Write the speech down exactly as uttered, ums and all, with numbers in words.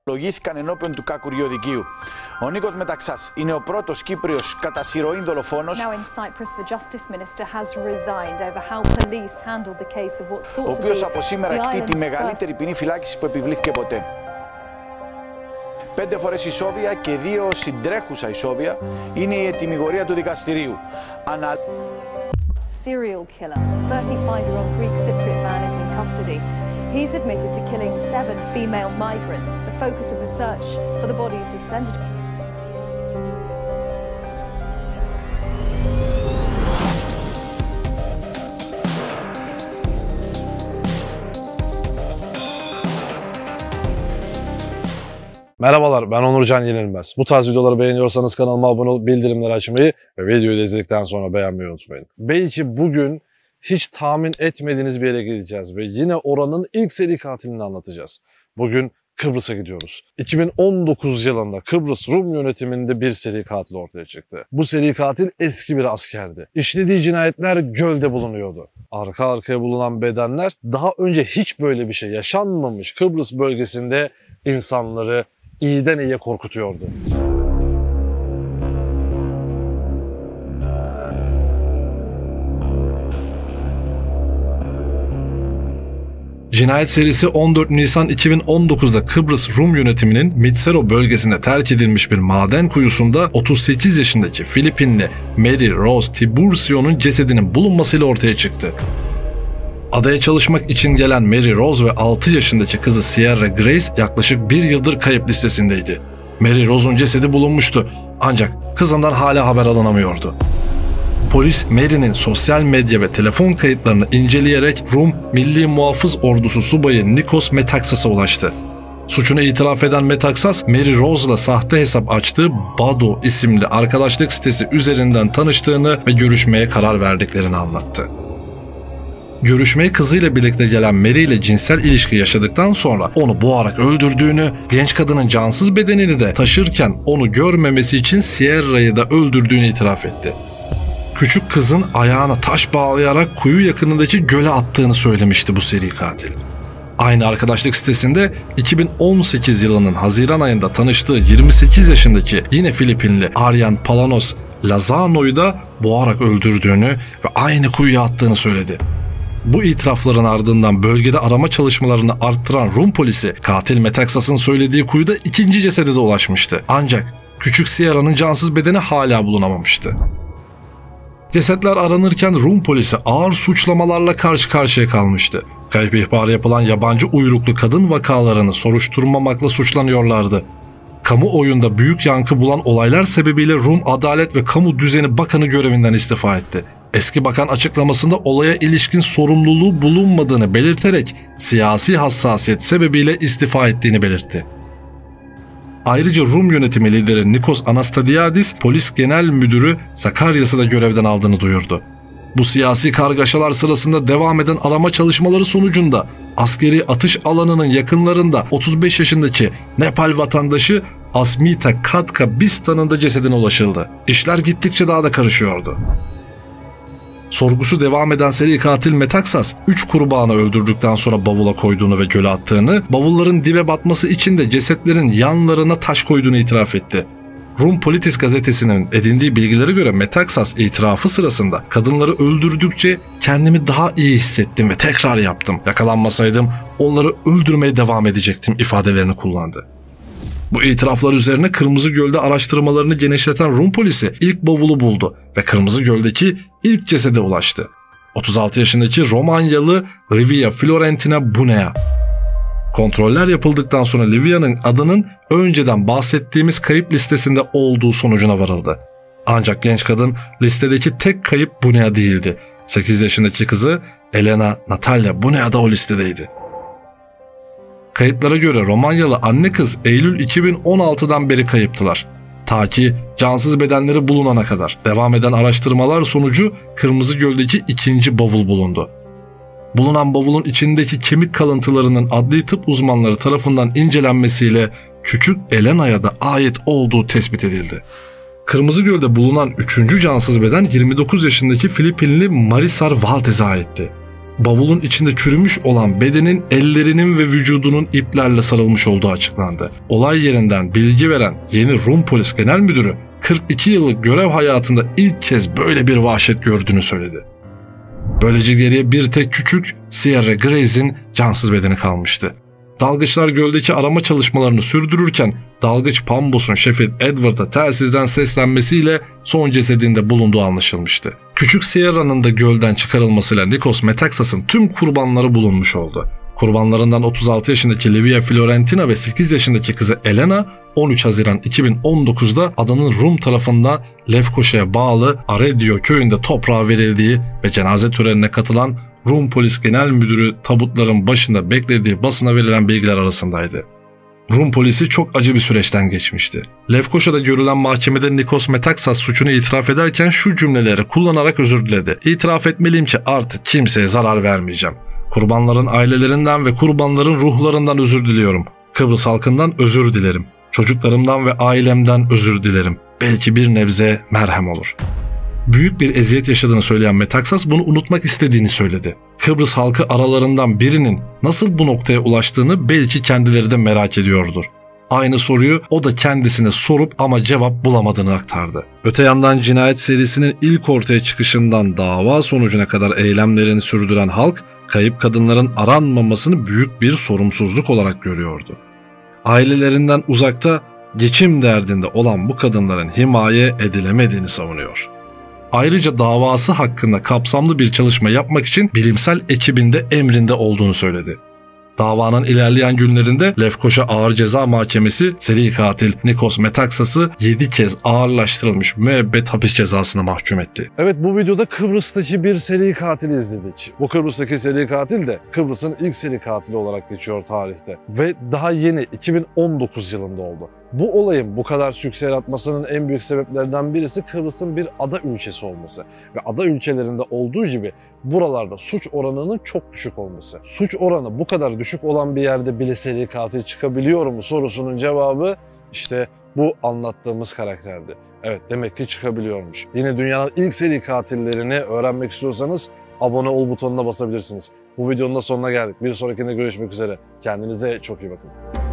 Λογήθηκαν ενώπιον του κακουριοδικείου. Ο Νίκος Μεταξάς είναι ο πρώτος Κύπριος κατά συρροή δολοφόνος, ο οποίος από σήμερα κτεί τη μεγαλύτερη ποινή φυλάκισης που επιβλήθηκε ποτέ. Πέντε φορές ισόβια και δύο συντρέχουσα ισόβια είναι η ετυμηγορία του δικαστηρίου. Ανα... Serial killer, thirty-five-year-old Greek Cypriot man is in custody. He's admitted to killing seven female migrants. The focus of the search for the bodies is centered. Merhabalar, ben Onurcan Yenilmez. Bu tarz videoları beğeniyorsanız kanalıma abone olup bildirimleri açmayı ve videoyu izledikten sonra beğenmeyi unutmayın. Belki bugün hiç tahmin etmediğiniz bir yere gideceğiz ve yine oranın ilk seri katilini anlatacağız. Bugün Kıbrıs'a gidiyoruz. iki bin on dokuz yılında Kıbrıs Rum yönetiminde bir seri katil ortaya çıktı. Bu seri katil eski bir askerdi. İşlediği cinayetler gölde bulunuyordu. Arka arkaya bulunan bedenler daha önce hiç böyle bir şey yaşanmamış Kıbrıs bölgesinde insanları iyiden iyiye korkutuyordu. Cinayet serisi on dört Nisan iki bin on dokuz'da Kıbrıs Rum yönetiminin Mitsero bölgesinde terk edilmiş bir maden kuyusunda otuz sekiz yaşındaki Filipinli Mary Rose Tiburcio'nun cesedinin bulunmasıyla ortaya çıktı. Adaya çalışmak için gelen Mary Rose ve altı yaşındaki kızı Sierra Grace yaklaşık bir yıldır kayıp listesindeydi. Mary Rose'un cesedi bulunmuştu ancak kızından hala haber alınamıyordu. Polis Mary'nin sosyal medya ve telefon kayıtlarını inceleyerek Rum Milli Muhafız Ordusu subayı Nikos Metaxas'a ulaştı. Suçunu itiraf eden Metaxas, Mary Rose'la sahte hesap açtığı Bado isimli arkadaşlık sitesi üzerinden tanıştığını ve görüşmeye karar verdiklerini anlattı. Görüşmeye kızıyla birlikte gelen Mary ile cinsel ilişki yaşadıktan sonra onu boğarak öldürdüğünü, genç kadının cansız bedenini de taşırken onu görmemesi için Sierra'yı da öldürdüğünü itiraf etti. Küçük kızın ayağına taş bağlayarak kuyu yakınındaki göle attığını söylemişti bu seri katil. Aynı arkadaşlık sitesinde iki bin on sekiz yılının Haziran ayında tanıştığı yirmi sekiz yaşındaki yine Filipinli Aryan Palanos Lazano'yu da boğarak öldürdüğünü ve aynı kuyuya attığını söyledi. Bu itirafların ardından bölgede arama çalışmalarını arttıran Rum polisi katil Metaxas'ın söylediği kuyuda ikinci cesede de ulaşmıştı. Ancak küçük Sierra'nın cansız bedeni hala bulunamamıştı. Cesetler aranırken Rum polisi ağır suçlamalarla karşı karşıya kalmıştı. Kayıp ihbarı yapılan yabancı uyruklu kadın vakalarını soruşturmamakla suçlanıyorlardı. Kamuoyunda büyük yankı bulan olaylar sebebiyle Rum Adalet ve Kamu Düzeni Bakanı görevinden istifa etti. Eski bakan açıklamasında olaya ilişkin sorumluluğu bulunmadığını belirterek siyasi hassasiyet sebebiyle istifa ettiğini belirtti. Ayrıca Rum yönetimi lideri Nikos Anastasiadis, polis genel müdürü Sakaryas'ı da görevden aldığını duyurdu. Bu siyasi kargaşalar sırasında devam eden arama çalışmaları sonucunda askeri atış alanının yakınlarında otuz beş yaşındaki Nepal vatandaşı Asmita Katka Bistan'ın da cesedine ulaşıldı. İşler gittikçe daha da karışıyordu. Sorgusu devam eden seri katil Metaxas, üç kurbanı öldürdükten sonra bavula koyduğunu ve göle attığını, bavulların dibe batması için de cesetlerin yanlarına taş koyduğunu itiraf etti. Rum Politis gazetesinin edindiği bilgilere göre Metaxas itirafı sırasında kadınları öldürdükçe kendimi daha iyi hissettim ve tekrar yaptım. Yakalanmasaydım onları öldürmeye devam edecektim ifadelerini kullandı. Bu itiraflar üzerine Kırmızı Göl'de araştırmalarını genişleten Rum polisi ilk bavulu buldu ve Kırmızı Göl'deki ilk cesede ulaştı. otuz altı yaşındaki Romanyalı Livia Florentina Bunea. Kontroller yapıldıktan sonra Livia'nın adının önceden bahsettiğimiz kayıp listesinde olduğu sonucuna varıldı. Ancak genç kadın listedeki tek kayıp Bunea değildi. sekiz yaşındaki kızı Elena Natalia Bunea da o listedeydi. Kayıtlara göre Romanyalı anne kız Eylül iki bin on altı'dan beri kayıptılar. Ta ki cansız bedenleri bulunana kadar. Devam eden araştırmalar sonucu Kırmızı Göl'deki ikinci bavul bulundu. Bulunan bavulun içindeki kemik kalıntılarının adli tıp uzmanları tarafından incelenmesiyle küçük Elena'ya da ait olduğu tespit edildi. Kırmızı Göl'de bulunan üçüncü cansız beden yirmi dokuz yaşındaki Filipinli Marisar Valdez'e aitti. Bavulun içinde çürümüş olan bedenin ellerinin ve vücudunun iplerle sarılmış olduğu açıklandı. Olay yerinden bilgi veren yeni Rum Polis Genel Müdürü kırk iki yıllık görev hayatında ilk kez böyle bir vahşet gördüğünü söyledi. Böylece geriye bir tek küçük Sierra Grace'in cansız bedeni kalmıştı. Dalgıçlar göldeki arama çalışmalarını sürdürürken dalgıç Pambos'un şefi Edward'a telsizden seslenmesiyle son cesedinde bulunduğu anlaşılmıştı. Küçük Sierra'nın da gölden çıkarılmasıyla Nikos Metaxas'ın tüm kurbanları bulunmuş oldu. Kurbanlarından otuz altı yaşındaki Livia Fiorentina ve sekiz yaşındaki kızı Elena on üç Haziran iki bin on dokuzda adanın Rum tarafında Lefkoşa'ya bağlı Aredio köyünde toprağa verildiği ve cenaze törenine katılan Rum Polis Genel Müdürü tabutların başında beklediği basına verilen bilgiler arasındaydı. Rum polisi çok acı bir süreçten geçmişti. Lefkoşa'da görülen mahkemede Nikos Metaxas suçunu itiraf ederken şu cümleleri kullanarak özür diledi. "İtiraf etmeliyim ki artık kimseye zarar vermeyeceğim. Kurbanların ailelerinden ve kurbanların ruhlarından özür diliyorum. Kıbrıs halkından özür dilerim. Çocuklarımdan ve ailemden özür dilerim. Belki bir nebze merhem olur." Büyük bir eziyet yaşadığını söyleyen Metaxas bunu unutmak istediğini söyledi. Kıbrıs halkı aralarından birinin nasıl bu noktaya ulaştığını belki kendileri de merak ediyordur. Aynı soruyu o da kendisine sorup ama cevap bulamadığını aktardı. Öte yandan cinayet serisinin ilk ortaya çıkışından dava sonucuna kadar eylemlerini sürdüren halk, kayıp kadınların aranmamasını büyük bir sorumsuzluk olarak görüyordu. Ailelerinden uzakta, geçim derdinde olan bu kadınların himaye edilemediğini savunuyor. Ayrıca davası hakkında kapsamlı bir çalışma yapmak için bilimsel ekibinde emrinde olduğunu söyledi. Davanın ilerleyen günlerinde Lefkoşa Ağır Ceza Mahkemesi seri katil Nikos Metaxas'ı yedi kez ağırlaştırılmış müebbet hapis cezasına mahkum etti. Evet, bu videoda Kıbrıs'taki bir seri katili izledik. Bu Kıbrıs'taki seri katil de Kıbrıs'ın ilk seri katili olarak geçiyor tarihte. Ve daha yeni iki bin on dokuz yılında oldu. Bu olayın bu kadar sükse yaratmasının en büyük sebeplerinden birisi Kıbrıs'ın bir ada ülkesi olması. Ve ada ülkelerinde olduğu gibi buralarda suç oranının çok düşük olması. Suç oranı bu kadar düşük olan bir yerde bile seri katil çıkabiliyor mu sorusunun cevabı işte bu anlattığımız karakterdi. Evet, demek ki çıkabiliyormuş. Yine dünyanın ilk seri katillerini öğrenmek istiyorsanız abone ol butonuna basabilirsiniz. Bu videonun da sonuna geldik. Bir sonrakinde görüşmek üzere. Kendinize çok iyi bakın.